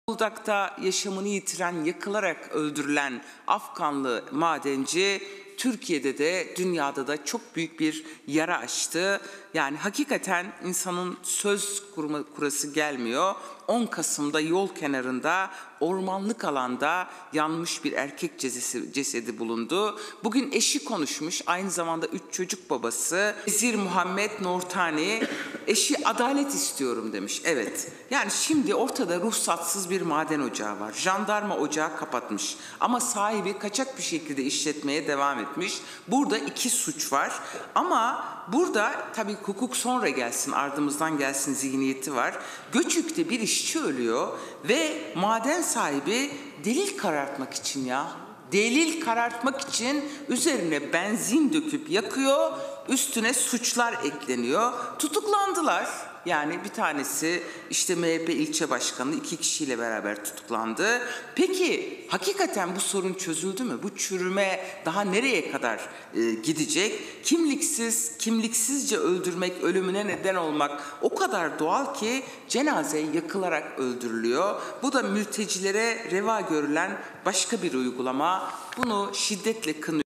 Zonguldak'ta yaşamını yitiren, yakılarak öldürülen Afganlı madenci Türkiye'de de dünyada da çok büyük bir yara açtı. Yani hakikaten insanın söz kurası gelmiyor. 10 Kasım'da yol kenarında ormanlık alanda yanmış bir erkek cesedi bulundu. Bugün eşi konuşmuş, aynı zamanda 3 çocuk babası Vezir Muhammed Nortani. Eşi adalet istiyorum demiş. Evet, yani şimdi ortada ruhsatsız bir maden ocağı var. Jandarma ocağı kapatmış ama sahibi kaçak bir şekilde işletmeye devam etmiş. Burada 2 suç var ama burada tabii hukuk sonra gelsin, ardımızdan gelsin zihniyeti var. Göçük'te bir işçi ölüyor ve maden sahibi delil karartmak için üzerine benzin döküp yakıyor, üstüne suçlar ekleniyor. Tutuklandılar. Yani bir tanesi işte MHP ilçe başkanı 2 kişiyle beraber tutuklandı. Peki hakikaten bu sorun çözüldü mü? Bu çürüme daha nereye kadar gidecek? Kimliksizce öldürmek, ölümüne neden olmak o kadar doğal ki cenaze yakılarak öldürülüyor. Bu da mültecilere reva görülen başka bir uygulama. Bunu şiddetle kınıyoruz.